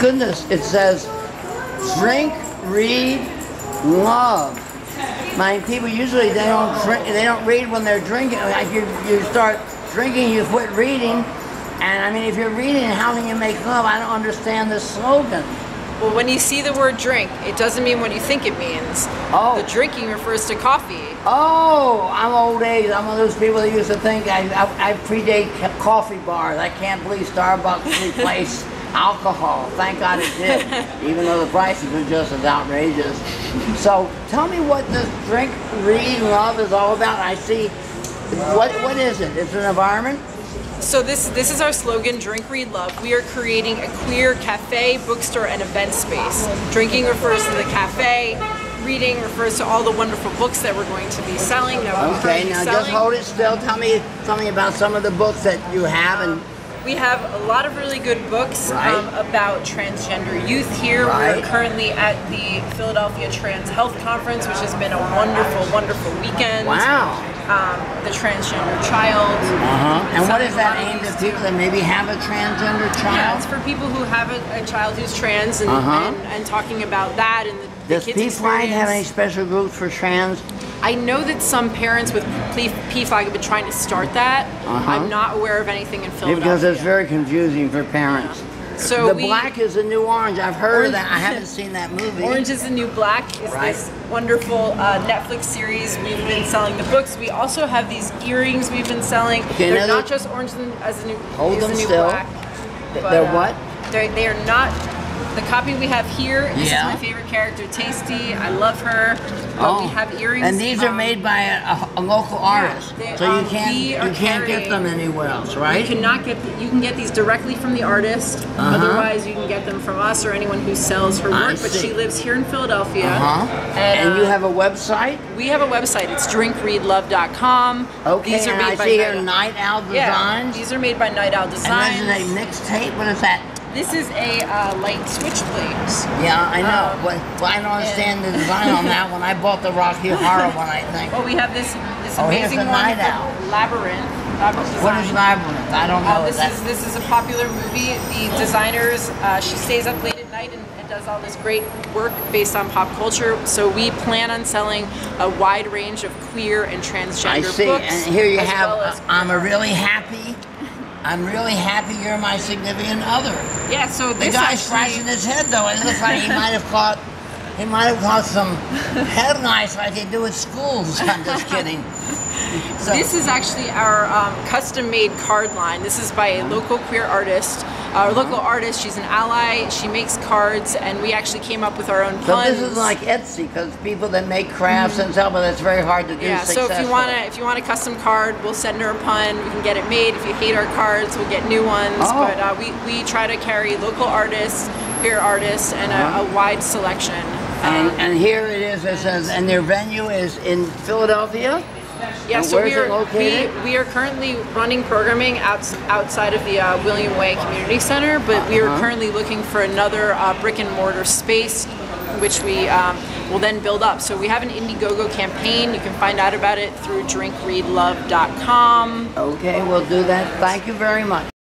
goodness, it says drink, read, love. I mean, people usually they don't read when they're drinking. Like you start drinking, you quit reading, and I mean, if you're reading, how can you make love? I don't understand this slogan. Well, when you see the word drink, it doesn't mean what you think it means. Oh. The drinking refers to coffee. Oh, I'm old age. I'm one of those people that used to think I predate coffee bars. I can't believe Starbucks replaced alcohol. Thank God it did, even though the prices were just as outrageous. So tell me what this drink, read, love is all about. I see, what is it? It's an environment? So this is our slogan, Drink, Read, Love. We are creating a queer cafe, bookstore, and event space. Drinking refers to the cafe. Reading refers to all the wonderful books that we're going to be selling. Okay, now just hold it still. Tell me about some of the books that you have. And we have a lot of really good books about transgender youth here. Right. We're currently at the Philadelphia Trans Health Conference, which has been a wonderful, wonderful weekend. Wow. The transgender child. And what is that aimed at people that maybe have a transgender child? Yeah, it's for people who have a child who's trans and talking about that and the kids' experience. Does PFLAG have any special groups for trans? I know that some parents with PFLAG have been trying to start that. I'm not aware of anything in Philadelphia. Because it's very confusing for parents. So the Black is the New Orange. I've heard of that. I haven't seen that movie. Orange is the New Black is this wonderful Netflix series. We've been selling the books. We also have these earrings we've been selling. Okay, they're not just Orange as the New Black. But, they're what? They are not. The copy we have here, this is my favorite character, Tasty. I love her. We have earrings. And these are made by a local artist, so you can't get them anywhere else, right? You cannot get. You can get these directly from the artist. Otherwise, you can get them from us or anyone who sells her work. But she lives here in Philadelphia. And you have a website? We have a website. It's drinkreadlove.com. Okay. These are and made I by see here Night Owl Designs. Yeah, these are made by Night Owl Designs. And this is a mixtape. What is that? This is a light switchblade. Yeah, I know. Well, I don't understand the design on that one. I bought the Rocky Horror one, I think. Well, we have this here's amazing the Night Owl. Labyrinth. What is Labyrinth? I don't know. This is a popular movie. The designers, she stays up late at night and does all this great work based on pop culture. So we plan on selling a wide range of queer and transgender books. I see. And here you have, I'm really happy you're my significant other. Yeah, so the guy's scratching his head though. It looks like he might have caught some head lice like they do at schools. I'm just kidding. So, this is actually our custom-made card line. This is by a local queer artist. Our local artist, she's an ally. She makes cards, and we actually came up with our own puns. So this is like Etsy, because people that make crafts and stuff, but it's very hard to do. Yeah. So if you want a custom card, we'll send her a pun. We can get it made. If you hate our cards, we'll get new ones. But we try to carry local artists, queer artists, and a wide selection. And here it is. It says, and their venue is in Philadelphia. Yeah, so we are currently running programming outside of the William Way Community Center, but we are currently looking for another brick and mortar space, which we will then build up. So we have an Indiegogo campaign. You can find out about it through drinkreadlove.com. Okay, we'll do that. Thank you very much.